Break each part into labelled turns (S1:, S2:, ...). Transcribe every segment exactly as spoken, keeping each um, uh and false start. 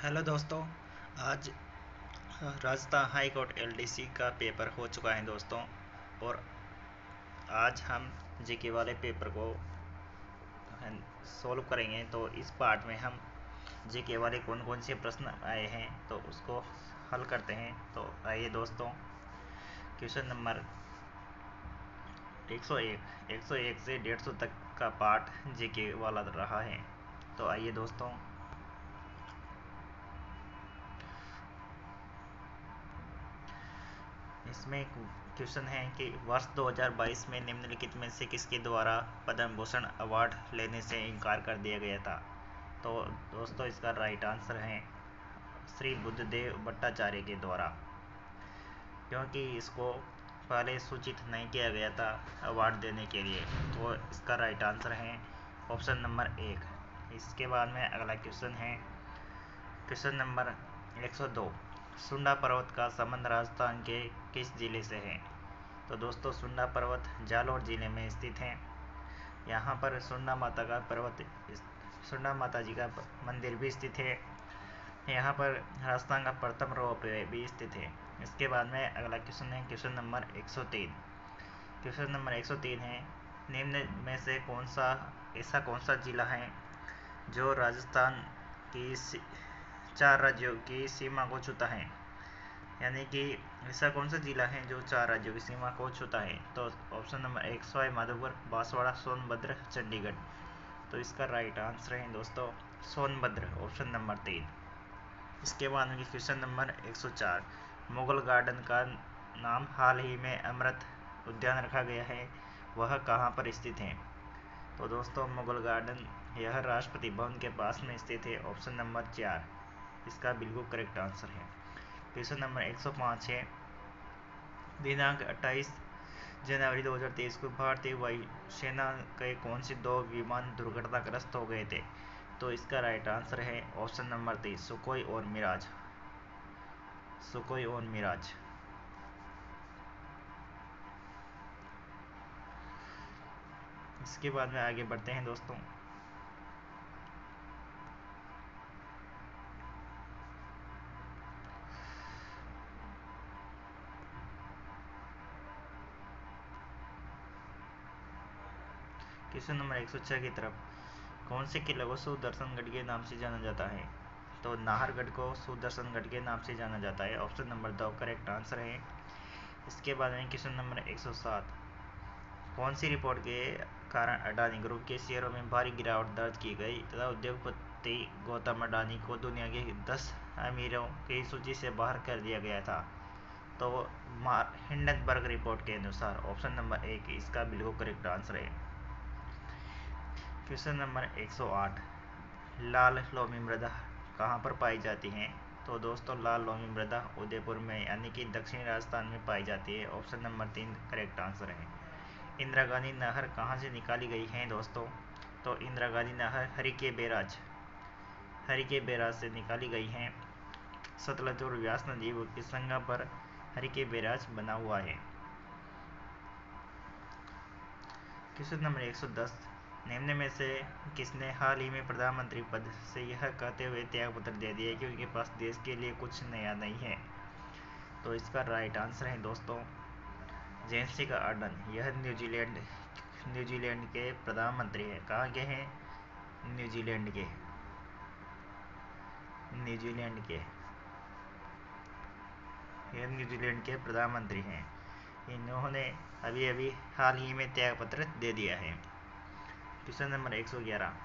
S1: Hello दोस्तों। आज Rajasthan high court LDC का पेपर हो चुका है दोस्तों। और आज हम जीके वाले पेपर को सॉल्व करेंगे। तो इस पार्ट में हम जीके वाले कौन कौन से प्रश्न आए हैं तो उसको हल करते हैं। तो आइए दोस्तों, क्वेश्चन नंबर एक सौ एक एक सौ एक से डेढ़ सौ तक का पार्ट जीके वाला रहा है। तो आइए दोस्तों, इसमें क्वेश्चन है कि वर्ष दो हज़ार बाईस में निम्नलिखित में से किसके द्वारा पद्म भूषण अवार्ड लेने से इनकार कर दिया गया था। तो दोस्तों, इसका राइट आंसर है श्री बुद्धदेव भट्टाचार्य के द्वारा, क्योंकि इसको पहले सूचित नहीं किया गया था अवार्ड देने के लिए। तो इसका राइट आंसर है ऑप्शन नंबर एक। इसके बाद में अगला क्वेश्चन है क्वेश्चन नंबर एक सौ दो। सुंडा पर्वत का संबंध राजस्थान के किस जिले से है। तो दोस्तों, सुंडा पर्वत जालौर जिले में स्थित है। यहाँ पर सुंडा माता का पर्वत सुंडा माता जी का मंदिर भी स्थित है। यहाँ पर राजस्थान का प्रथम रोपवे भी स्थित है। इसके बाद में अगला क्वेश्चन है क्वेश्चन नंबर एक सौ तीन। क्वेश्चन नंबर एक सौ तीन है, निम्न में से कौन सा ऐसा कौन सा जिला है जो राजस्थान की चार राज्यों की सीमा को छूता है। यानी कि ऐसा कौन सा जिला है जो चार राज्यों की सीमा को छूता है। तो ऑप्शन नंबर एक सवाई माधोपुर, बांसवाड़ा, सोनभद्र, चंडीगढ़। तो इसका राइट आंसर है दोस्तों सोनभद्र, ऑप्शन नंबर तीन। इसके बाद में क्वेश्चन नंबर एक सौ चार। मुगल गार्डन का नाम हाल ही में अमृत उद्यान रखा गया है, वह कहाँ पर स्थित है। तो दोस्तों, मुगल गार्डन यह राष्ट्रपति भवन के पास में स्थित है, ऑप्शन नंबर चार इसका बिल्कुल करेक्ट आंसर है। क्वेश्चन नंबर एक सौ पाँच है, दिनांक अट्ठाईस जनवरी दो हज़ार तेईस को भारतीय वायुसेना के कौन से दो विमान दुर्घटनाग्रस्त हो गए थे। तो इसका राइट आंसर है ऑप्शन नंबर तेईस सुखोई और मिराज सुखोई और मिराज। इसके बाद में आगे बढ़ते हैं दोस्तों। क्वेश्चन नंबर एक सौ छह की तरफ, कौन से किले को सुदर्शनगढ़ के नाम से जाना जाता है। तो नाहरगढ़ को सुदर्शनगढ़ के नाम से जाना जाता है, ऑप्शन नंबर दो करेक्ट आंसर है। इसके बाद में क्वेश्चन नंबर एक सौ सात, कौन सी रिपोर्ट के कारण अडानी ग्रुप के शेयरों में भारी गिरावट दर्ज की गई तथा उद्योगपति गौतम अडानी को दुनिया के दस अमीरों की सूची से बाहर कर दिया गया था। तो हिंडनबर्ग रिपोर्ट के अनुसार, ऑप्शन नंबर एक इसका बिल्कुल करेक्ट आंसर है। क्वेश्चन नंबर एक सौ आठ, लाल लोमी मृदा कहाँ पर पाई जाती है। तो दोस्तों, लाल लोमी मृदा उदयपुर में यानी कि दक्षिणी राजस्थान में पाई जाती है, ऑप्शन नंबर तीन करेक्ट आंसर है। इंदिरा गांधी नहर कहाँ से निकाली गई है दोस्तों। तो इंदिरा गांधी नहर हरिके बैराज हरिके बैराज से निकाली गई है। सतलज और व्यास नदी के संगम पर हरिके बैराज बना हुआ है। क्वेश्चन नंबर एक सौ दस, निम्न में से किसने हाल ही में प्रधानमंत्री पद से यह कहते हुए त्यागपत्र दे दिया कि उनके पास देश के लिए कुछ नया नहीं है। तो इसका राइट आंसर है दोस्तों जेसिका अर्डन। यह न्यूजीलैंड न्यूजीलैंड के प्रधानमंत्री है। कहाँ के हैं, न्यूजीलैंड के न्यूजीलैंड के यह न्यूजीलैंड के प्रधानमंत्री हैं। इन्होंने अभी अभी हाल ही में त्यागपत्र दे दिया है। क्वेश्चन नंबर एक सौ ग्यारह,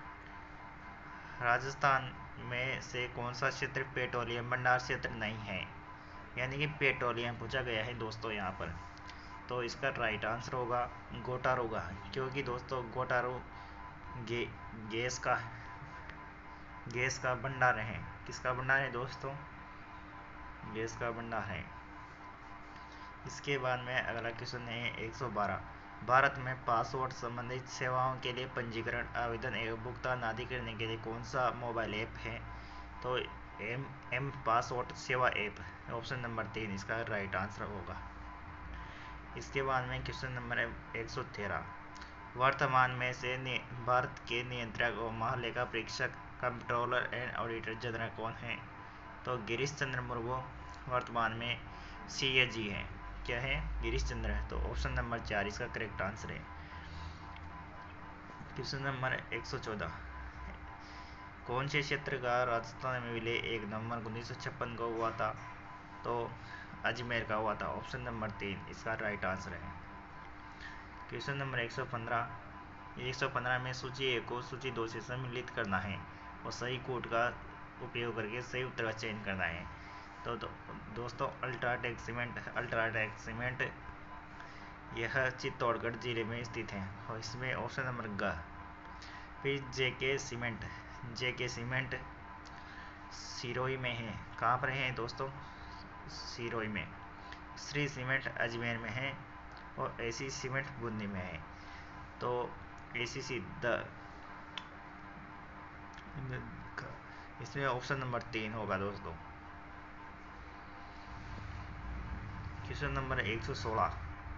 S1: राजस्थान में से कौन सा क्षेत्र पेट्रोलियम भंडार क्षेत्र नहीं है। यानी कि पेट्रोलियम पूछा गया है दोस्तों यहाँ पर। तो इसका राइट आंसर होगा गोटारो का, क्योंकि दोस्तों गोटारो गे, गैस का गैस का भंडार है। किसका भंडार है दोस्तों, गैस का भंडार है। इसके बाद में अगला क्वेश्चन है एक सौ बारह, भारत में पासपोर्ट संबंधित सेवाओं के लिए पंजीकरण, आवेदन एवं भुगतान आदि करने के लिए कौन सा मोबाइल ऐप है। तो M M passport Seva app, option number तीन इसका राइट आंसर होगा। इसके बाद में क्वेश्चन नंबर एक सौ तेरह, वर्तमान में से भारत के नियंत्रक और महालेखा परीक्षक कंट्रोलर एंड ऑडिटर जनरल कौन है? तो गिरीश चंद्र मुर्मू वर्तमान में सी ए जी है। क्या है? गिरीश चंद्र है। तो ऑप्शन नंबर चार इसका करेक्ट आंसर है। क्वेश्चन नंबर एक सौ चौदह, कौन से क्षेत्र का राजस्थान में विलय एक नवंबर उन्नीस सौ छप्पन को हुआ था? तो अजमेर का हुआ था। ऑप्शन नंबर तीन इसका राइट आंसर है। क्वेश्चन नंबर एक सौ पंद्रह, एक सौ पंद्रह में सूची एक को सूची दो से सम्मिलित करना है और सही कोड का उपयोग करके सही उत्तर का चयन करना है। तो, तो दोस्तों अल्ट्राटेक सीमेंट अल्ट्राटेक सीमेंट यह चित्तौड़गढ़ जिले में स्थित है और इसमें ऑप्शन नंबर ग। फिर J K cement J K cement Sirohi में है। कहाँ पर है दोस्तों? सिरोही में। श्री सीमेंट अजमेर में है और एसी सीमेंट बूंदी में है। तो एसी सी द इसमें ऑप्शन नंबर तीन होगा दोस्तों। क्वेश्चन नंबर एक सौ सोलह,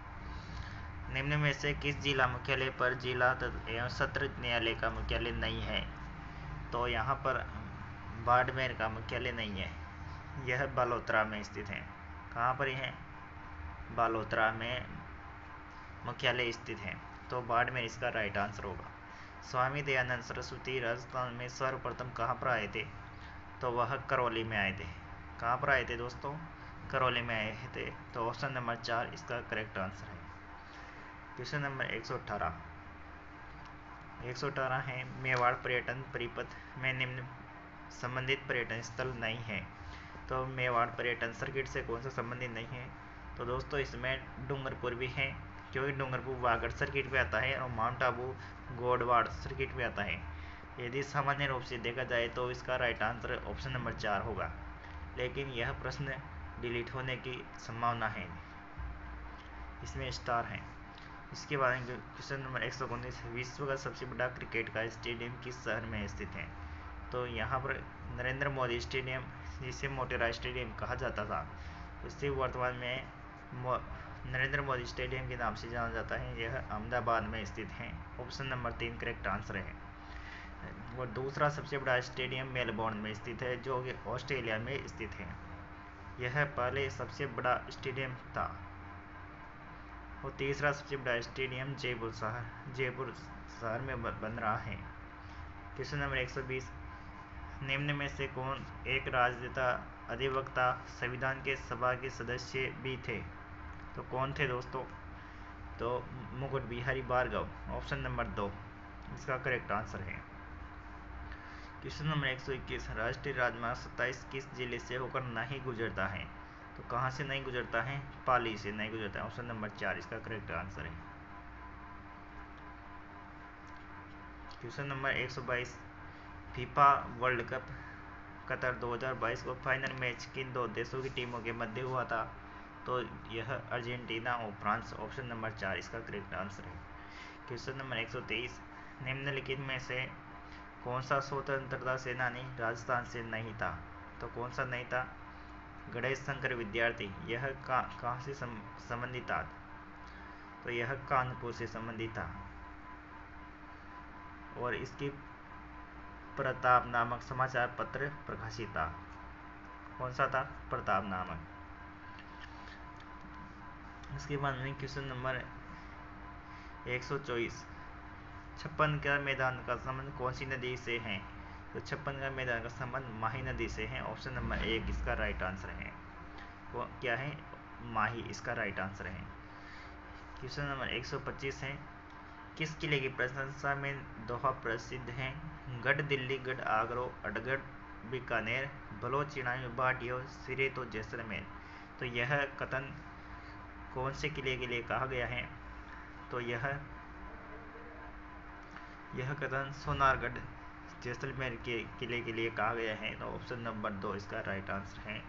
S1: निम्न में से किस जिला मुख्यालय पर जिला एवं सत्र न्यायालय का मुख्यालय नहीं है? तो यहाँ पर बाड़मेर का मुख्यालय नहीं है, यह बालोतरा में स्थित है। कहाँ पर है? बालोतरा में मुख्यालय स्थित है। तो बाड़मेर इसका राइट आंसर होगा। स्वामी दयानंद सरस्वती राजस्थान में सर्वप्रथम कहाँ पर आए थे? तो वह करौली में आए थे। कहाँ पर आए थे दोस्तों? करौली में आए थे। तो ऑप्शन नंबर चार इसका करेक्ट आंसर है। क्वेश्चन नंबर एक सौ अठारह एक सौ अठारह है, मेवाड़ पर्यटन परिपथ में निम्न संबंधित पर्यटन स्थल नहीं है। तो मेवाड़ पर्यटन सर्किट से कौन सा संबंधित नहीं है? तो दोस्तों इसमें डूंगरपुर भी है, क्योंकि डूंगरपुर वागड़ सर्किट पे आता है और माउंट आबू गोडवाड़ सर्किट पे आता है। यदि सामान्य रूप से देखा जाए तो इसका राइट आंसर ऑप्शन नंबर चार होगा, लेकिन यह प्रश्न डिलीट होने की संभावना है, इसमें स्टार है। इसके बाद क्वेश्चन नंबर एक सौ उन्नीस, विश्व का सबसे बड़ा क्रिकेट का स्टेडियम किस शहर में स्थित है? तो यहाँ पर नरेंद्र मोदी स्टेडियम, जिसे मोटेरा स्टेडियम कहा जाता था, इसे वर्तमान में नरेंद्र मोदी स्टेडियम के नाम से जाना जाता है। यह अहमदाबाद में स्थित है। ऑप्शन नंबर तीन करेक्ट आंसर है। और दूसरा सबसे बड़ा स्टेडियम मेलबोर्न में स्थित है, जो कि ऑस्ट्रेलिया में स्थित है। यह पहले सबसे बड़ा स्टेडियम था। और तीसरा सबसे बड़ा स्टेडियम जयपुर शहर जयपुर शहर में बन रहा है। क्वेश्चन नंबर एक सौ बीस, निम्न में से कौन एक राजनेता अधिवक्ता संविधान के सभा के सदस्य भी थे? तो कौन थे दोस्तों? तो मुकुट बिहारी भार्गव। ऑप्शन नंबर दो इसका करेक्ट आंसर है। क्वेश्चन नंबर एक सौ इक्कीस, राष्ट्रीय राजमार्ग सत्ताईस किस जिले से होकर नहीं गुजरता है? तो कहाँ से नहीं गुजरता है? पाली से नहीं गुजरता है। ऑप्शन नंबर चार इसका करेक्ट आंसर है। क्वेश्चन नंबर एक सौ बाईस, फीफा वर्ल्ड कप कतर दो हज़ार बाईस को फाइनल मैच किन दो देशों की टीमों के मध्य हुआ था? तो यह अर्जेंटीना और फ्रांस। ऑप्शन नंबर चार इसका करेक्ट आंसर है। क्वेश्चन नंबर एक सौ तेईस, निम्नलिखित में से कौन सा स्वतंत्रता सेनानी राजस्थान से नहीं था? तो कौन सा नहीं था? गणेश शंकर विद्यार्थी। यह कहाँ से संबंधित था? तो यह कानपुर से संबंधित था और इसकी प्रताप नामक समाचार पत्र प्रकाशित था। कौन सा था? प्रताप नामक। इसके बाद में क्वेश्चन नंबर एक सौ चौबीस, छप्पन का मैदान का संबंध कौन सी नदी से है? तो छप्पन का मैदान का संबंध माही नदी से है। ऑप्शन नंबर एक इसका राइट आंसर है। वो क्या है? माही इसका राइट आंसर है। क्वेश्चन नंबर एक सौ पच्चीस है, किस किले की प्रशंसा में दोहा प्रसिद्ध है? गढ़ दिल्ली, गढ़ आगरा, अडगढ़ बीकानेर, बलोच चिड़ाई बाटियो, सिरे तो जैसलमेर। तो यह कथन कौन से किले के लिए कहा गया है? तो यह यह कथन सोनारगढ़ जैसलमेर के किले के लिए कहा गया है। तो ऑप्शन नंबर दो इसका राइट आंसर है,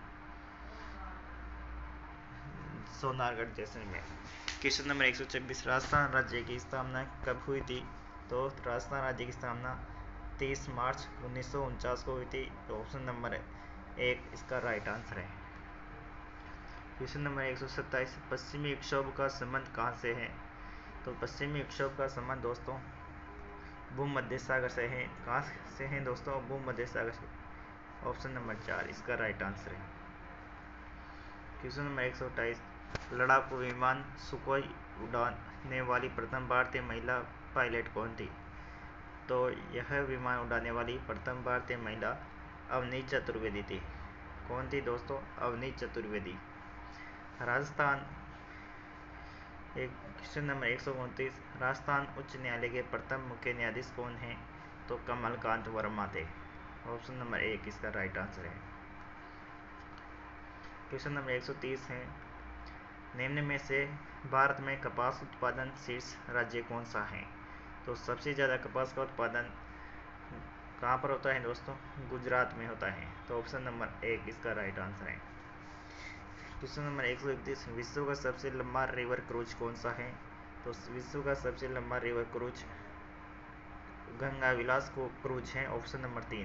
S1: सोनारगढ़ जैसलमेर। क्वेश्चन नंबर एक सौ छब्बीस, राजस्थान राज्य की स्थापना कब हुई थी? तो राजस्थान राज्य की स्थापना तीस मार्च उन्नीस सौ उनचास को हुई थी। तो ऑप्शन नंबर एक इसका राइट आंसर है। क्वेश्चन नंबर एक सौ सत्ताईस, पश्चिमी विक्षोभ का संबंध कहाँ से है? तो पश्चिमी विक्षोभ का संबंध दोस्तों भूमध्य सागर से है। कहाँ से है दोस्तों? भूमध्य सागर से। ऑप्शन नंबर चार इसका राइट आंसर है। क्वेश्चन नंबर एक सौ अट्ठाईस, लड़ाकू विमान सुखोई उड़ाने वाली प्रथम भारतीय महिला पायलट कौन थी? तो यह विमान उड़ाने वाली प्रथम भारतीय महिला अवनी चतुर्वेदी थी। कौन थी दोस्तों? अवनी चतुर्वेदी। राजस्थान एक क्वेश्चन नंबर एक सौ उनतीस, राजस्थान उच्च न्यायालय के प्रथम मुख्य न्यायाधीश कौन है? तो कमलकांत वर्मा थे। ऑप्शन नंबर एक इसका राइट आंसर है। क्वेश्चन नंबर एक सौ तीस है, निम्न में से भारत में कपास उत्पादन शीर्ष राज्य कौन सा है? तो सबसे ज़्यादा कपास का उत्पादन कहाँ पर होता है दोस्तों? गुजरात में होता है। तो ऑप्शन नंबर एक इसका राइट आंसर है। क्वेश्चन नंबर एक सौ इकतीस, विश्व का सबसे लंबा रिवर क्रूज कौन सा है? तो विश्व का सबसे लंबा रिवर क्रूज गंगा विलास को क्रूज है। ऑप्शन नंबर तीन।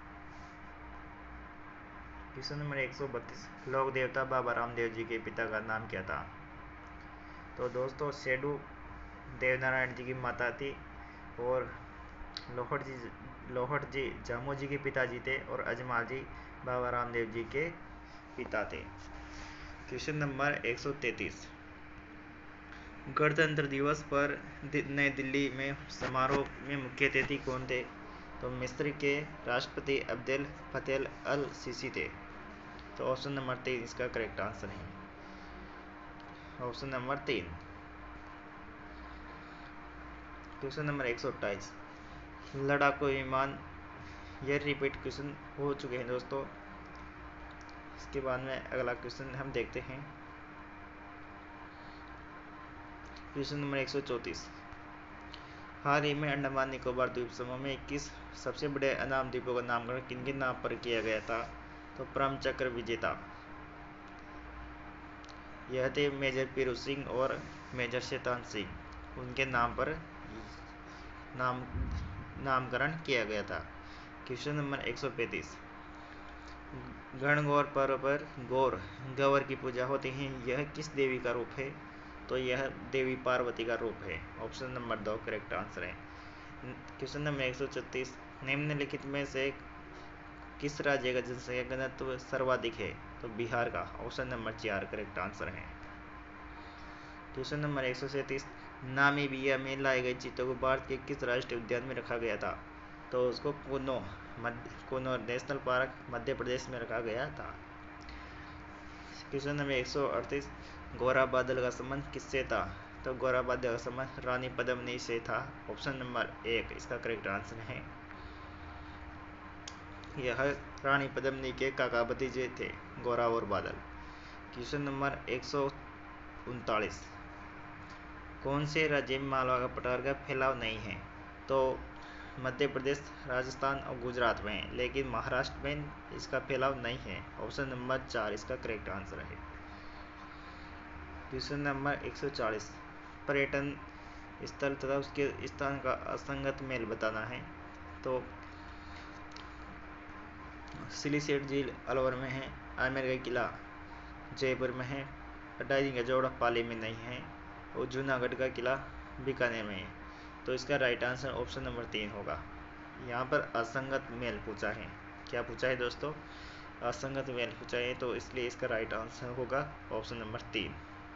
S1: क्वेश्चन नंबर एक सौ बत्तीस, लोक देवता बाबा रामदेव जी के पिता का नाम क्या था? तो दोस्तों शेडू देवनारायण जी की माता थी और लोहड़ जी लोहड़ जी जामो जी के पिताजी थे और अजमाल जी बाबा रामदेव जी के पिता थे। क्वेश्चन नंबर एक सौ तैंतीस, गणतंत्र दिवस पर नई दिल्ली में समारोह में मुख्य अतिथि कौन थे? तो मिस्र के राष्ट्रपति अब्देल फतेह अल सीसी थे। तो ऑप्शन नंबर तीन इसका करेक्ट आंसर है। ऑप्शन नंबर तीन। क्वेश्चन नंबर एक सौ अट्ठाईस, लड़ाकू विमान, ये रिपीट क्वेश्चन हो चुके हैं दोस्तों। इसके बाद में अगला क्वेश्चन हम देखते हैं। क्वेश्चन नंबर एक सौ चौंतीस, हाल ही में अंडमान निकोबार द्वीप समूह में किस सबसे बड़े अनाम द्वीपों का नामकरण किन के नाम पर किया गया था? तो परम चक्र विजेता यह थे मेजर पीरू सिंह और मेजर शैतान सिंह, उनके नाम पर नाम नामकरण किया गया था। क्वेश्चन नंबर एक सौ पैंतीस, गणगौर पर्व पर गौर गौर की पूजा होती है, यह किस देवी का रूप है? तो यह देवी पार्वती का रूप है। ऑप्शन नंबर दो करेक्ट आंसर है। क्वेश्चन नंबर एक सौ छत्तीस, निम्नलिखित में से किस राज्य का जनसंख्या घनत्व सर्वाधिक है? तो बिहार का। ऑप्शन नंबर चार करेक्ट आंसर है। क्वेश्चन नंबर एक सौ सैंतीस, नामीबिया में लाए गए चीतों को भारत के किस राष्ट्रीय उद्यान में रखा गया था? तो उसको कुनो मध्य कुनो नेशनल पार्क मध्य प्रदेश में रखा गया था। क्वेश्चन नंबर एक सौ अड़तीस, गोरा बादल का संबंध किससे था? तो गोरा बादल का संबंध रानी पद्मिनी से था। ऑप्शन नंबर एक इसका करेक्ट आंसर है। यह रानी पद्मिनी के काका भतीजे थे गोरा और बादल। क्वेश्चन नंबर एक सौ उनतालीस, कौन से राज्य में मालवा का पठार का फैलाव नहीं है? तो मध्य प्रदेश, राजस्थान और गुजरात में है, लेकिन महाराष्ट्र में इसका फैलाव नहीं है। ऑप्शन नंबर चार इसका करेक्ट आंसर है। क्वेश्चन नंबर एक सौ चालीस, पर्यटन स्थल तथा उसके स्थान का असंगत मेल बताना है। तो सिलीसेट झील अलवर में है, आमेर का किला जयपुर में है, अटारी का जोड़ा पाली में नहीं है और जूनागढ़ का किला बीकानेर में है। तो इसका राइट आंसर ऑप्शन नंबर तीन होगा। यहाँ पर असंगत मेल पूछा है। क्या पूछा है दोस्तों? असंगत मेल पूछा है, तो इसलिए इसका राइट आंसर होगा ऑप्शन नंबर तीन।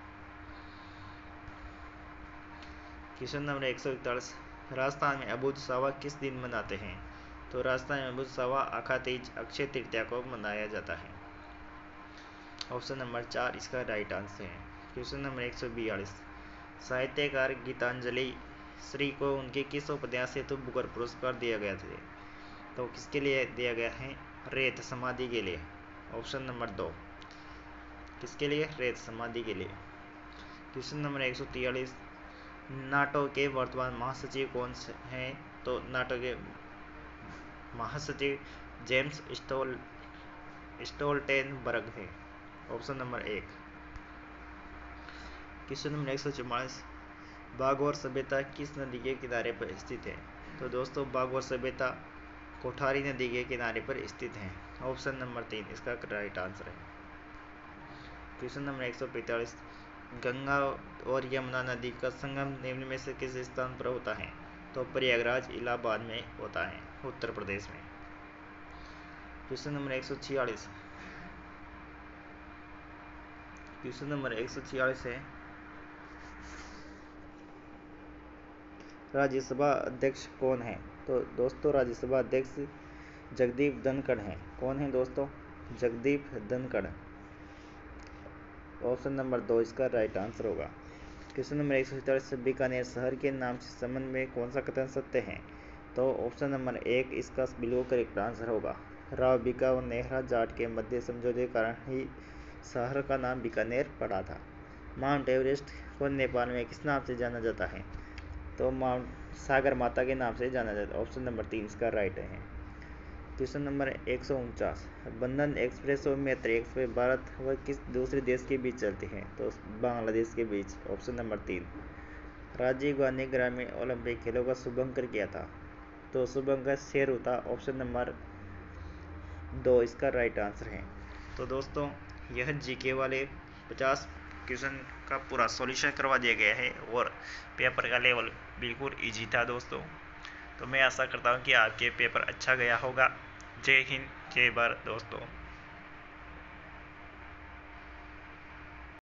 S1: क्वेश्चन नंबर एक सौ इकतालीस, राजस्थान में अबुझ सावा किस दिन मनाते हैं? तो राजस्थान में अबुझ सावा आखा तीज अक्षय तृतीया को मनाया जाता है। ऑप्शन नंबर चार इसका राइट आंसर है। क्वेश्चन नंबर एक सौ बयालीस, साहित्यकार गीतांजलि श्री को उनके किस उपन्यास हेतु बुकर पुरस्कार दिया गया था? तो किसके लिए दिया गया है? रेत समाधि के लिए। ऑप्शन नंबर दो किसके लिए? रेत समाधि के लिए। क्वेश्चन नंबर एक सौ तियालीस, नाटो के वर्तमान महासचिव कौन से हैं? तो नाटो के महासचिव जेम्स स्टोल स्टोल्टेनबर्ग है। ऑप्शन नंबर एक। क्वेश्चन नंबर एक सौ चौवालीस, बागौर सभ्यता किस नदी के किनारे पर स्थित है? तो दोस्तों बागौर सभ्यता कोठारी नदी के किनारे पर स्थित है। ऑप्शन नंबर तीन इसका राइट आंसर है। क्वेश्चन नंबर एक सौ पैंतालीस, गंगा और यमुना नदी का संगम निम्न में से किस स्थान पर होता है? तो प्रयागराज इलाहाबाद में होता है, उत्तर प्रदेश में। क्वेश्चन नंबर एक सौ छियालीस क्वेश्चन नंबर एक सौ छियालीस है, राज्यसभा अध्यक्ष कौन है? तो दोस्तों राज्यसभा अध्यक्ष जगदीप धनखड़ हैं। कौन है दोस्तों? जगदीप धनखड़। ऑप्शन नंबर दो इसका राइट आंसर होगा। क्वेश्चन नंबर एक सौ सैंतालीस, बीकानेर शहर के नाम से संबंध में कौन सा कथन सत्य है? तो ऑप्शन नंबर एक इसका बिल्कुल करेक्ट आंसर होगा। राव बीका और नेहरा जाट के मध्य समझौते के कारण ही शहर का नाम बीकानेर पड़ा था। माउंट एवरेस्ट को नेपाल में किस नाम से जाना जाता है? तो माउंट सागर माता के नाम से जाना जाता है। ऑप्शन नंबर तीन इसका राइट है। क्वेश्चन नंबर एक सौ उनचास, बंधन एक्सप्रेस और मैत्री एक्सप्रेस भारत व किस दूसरे देश के बीच चलती है? तो बांग्लादेश के बीच। ऑप्शन नंबर तीन। राजीव गांधी ग्रामीण ओलंपिक खेलों का शुभंकर किया था? तो शुभंकर शेरू था। ऑप्शन नंबर दो इसका राइट आंसर है। तो दोस्तों यह जीके वाले पचास क्वेश्चन का पूरा सॉल्यूशन करवा दिया गया है और पेपर का लेवल बिल्कुल इजी था दोस्तों। तो मैं आशा करता हूँ कि आपके पेपर अच्छा गया होगा। जय हिंद, जय भारत दोस्तों।